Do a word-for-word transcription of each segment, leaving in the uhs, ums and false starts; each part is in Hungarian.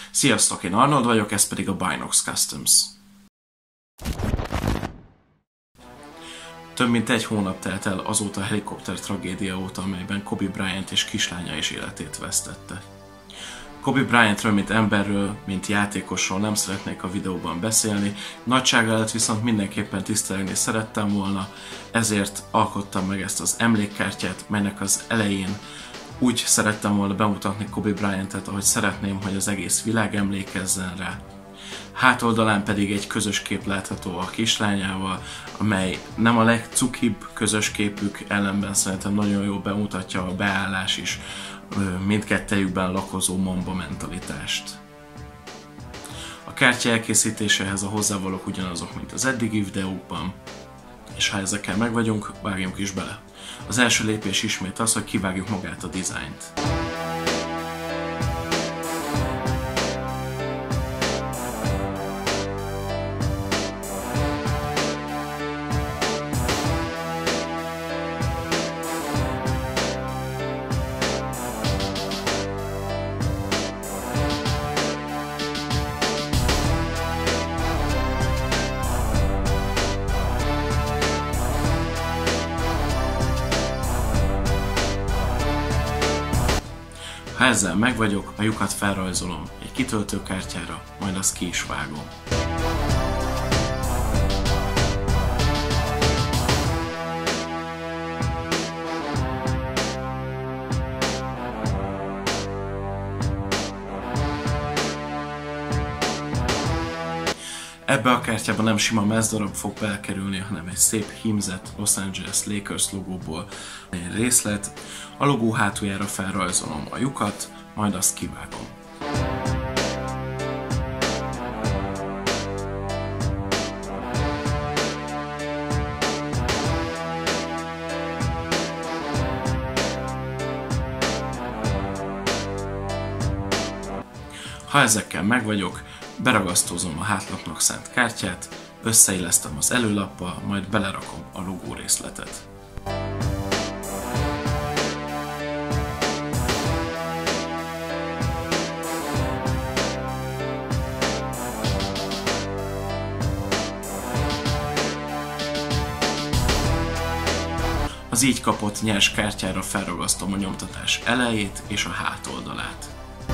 Sziasztok, én Arnold vagyok, ez pedig a BYNOK Customs. Több mint egy hónap telt el azóta a helikopter tragédia óta, amelyben Kobe Bryant és kislánya is életét vesztette. Kobe Bryantről, mint emberről, mint játékosról nem szeretnék a videóban beszélni, nagysága előtt viszont mindenképpen tisztelni szerettem volna, ezért alkottam meg ezt az emlékkártyát, melynek az elején úgy szerettem volna bemutatni Kobe Bryantet, ahogy szeretném, hogy az egész világ emlékezzen rá. Hátoldalán pedig egy közös kép látható a kislányával, amely nem a legcukibb közös képük, ellenben szerintem nagyon jól bemutatja a beállás is mindkettejükben lakozó mamba mentalitást. A kártya elkészítéséhez a hozzávalók ugyanazok, mint az eddigi videókban, és ha ezekkel meg vagyunk, vágjunk is bele. Az első lépés ismét az, hogy kivágjuk magát a dizájnt. Ha ezzel meg vagyok, a lyukat felrajzolom egy kitöltőkártyára, majd azt ki is vágom. Ebbe a kártyába nem sima mezdarab fog belkerülni, hanem egy szép hímzett Los Angeles Lakers logóból egy részlet. A logó hátuljára felrajzolom a lyukat, majd azt kivágom. Ha ezekkel meg vagyok, beragasztózom a hátlapnak szánt kártyát, összeillesztem az előlappal, majd belerakom a logó részletet. Az így kapott nyers kártyára felragasztom a nyomtatás elejét és a hátoldalát.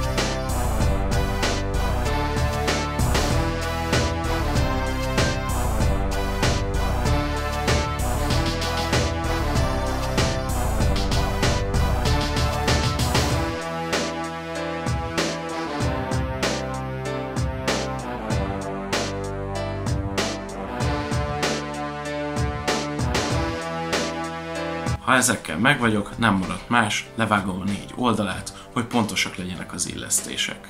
Ha ezekkel meg vagyok, nem maradt más, levágom a négy oldalát, hogy pontosak legyenek az illesztések.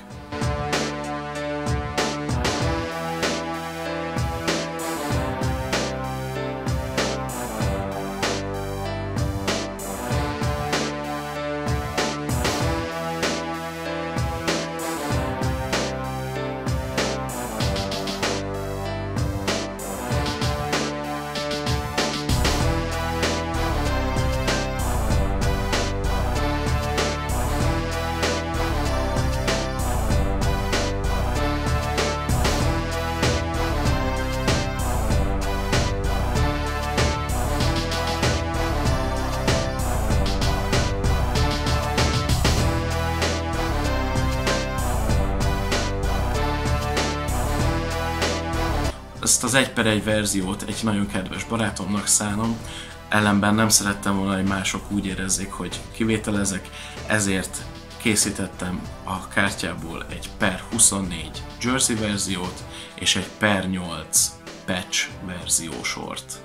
Ezt az egy per egy verziót egy nagyon kedves barátomnak szánom, ellenben nem szerettem volna, hogy mások úgy érezzék, hogy kivételezek, ezért készítettem a kártyából egy per huszonnégy jersey verziót és egy per nyolc patch verziósort.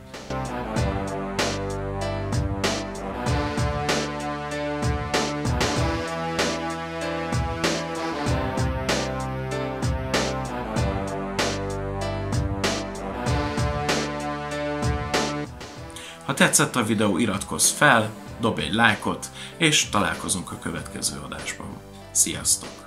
Ha tetszett a videó, iratkozz fel, dobj egy lájkot, és találkozunk a következő adásban. Sziasztok!